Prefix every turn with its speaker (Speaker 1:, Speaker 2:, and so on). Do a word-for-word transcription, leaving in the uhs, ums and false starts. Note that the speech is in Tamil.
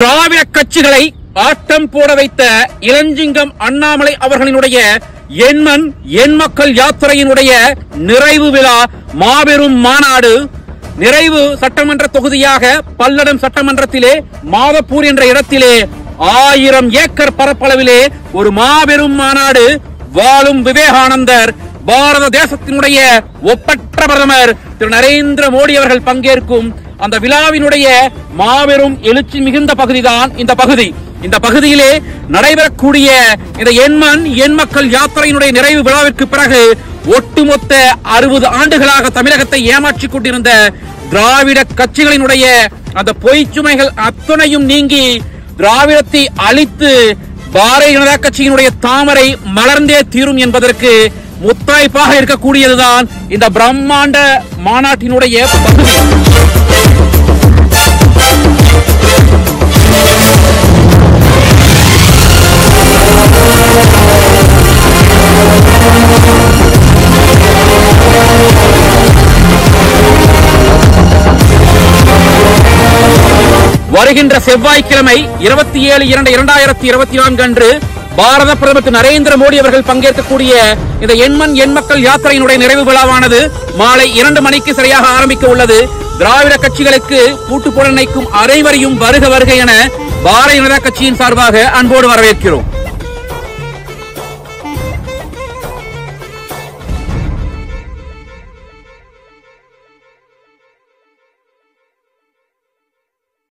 Speaker 1: திராவிட கட்சிகளை ஆட்டம் போட வைத்த இளஞ்சிங்கம் அண்ணாமலை அவர்களினுடைய எண்மண் எண் மக்கள் யாத்திரையினுடைய நிறைவு விழா மாபெரும் மாநாடு நிறைவு சட்டமன்ற தொகுதியாக பல்லடம் சட்டமன்றத்திலே மாதப்பூர் என்ற இடத்திலே ஆயிரம் ஏக்கர் பரப்பளவிலே ஒரு மாபெரும் மாநாடு. வாழும் விவேகானந்தர், பாரத தேசத்தினுடைய ஒப்பற்ற பிரதமர் திரு நரேந்திர மோடி அவர்கள் பங்கேற்கும் அந்த விழாவினுடைய மாபெரும் எழுச்சி மிகுந்த பகுதிதான் இந்த பகுதி. இந்த பகுதியிலே நடைபெறக்கூடிய இந்த எண்மண் எண் மக்கள் யாத்திரையினுடைய நிறைவு விழாவிற்கு பிறகு ஒட்டுமொத்த அறுபது ஆண்டுகளாக தமிழகத்தை ஏமாற்றிக் கொண்டிருந்த திராவிட கட்சிகளினுடைய அந்த பொய்ச்சுமைகள் அத்தனையும் நீங்கி திராவிடத்தை அழித்து பாரதிய ஜனதா கட்சியினுடைய தாமரை மலர்ந்தே தீரும் என்பதற்கு முத்தாய்ப்பாக இருக்கக்கூடியதுதான் இந்த பிரம்மாண்ட மாநாட்டினுடைய பகுதி. வருகின்ற செவ்வாய்க்கிழமை இருபத்தி ஏழு இரண்டு இரண்டாயிரத்தி இருபத்தி நான்கு அன்று பாரத பிரதமர் திரு நரேந்திர மோடி அவர்கள் பங்கேற்கக்கூடிய இந்த எண்மண் எண் மக்கள் யாத்திரையினுடைய நிறைவு விழாவானது மாலை இரண்டு மணிக்கு சரியாக ஆரம்பிக்க உள்ளது. திராவிட கட்சிகளுக்கு பூட்டு போட நினைக்கும் அனைவரையும் வருக வருக என பாரதிய ஜனதா கட்சியின் சார்பாக அன்போடு வரவேற்கிறோம்.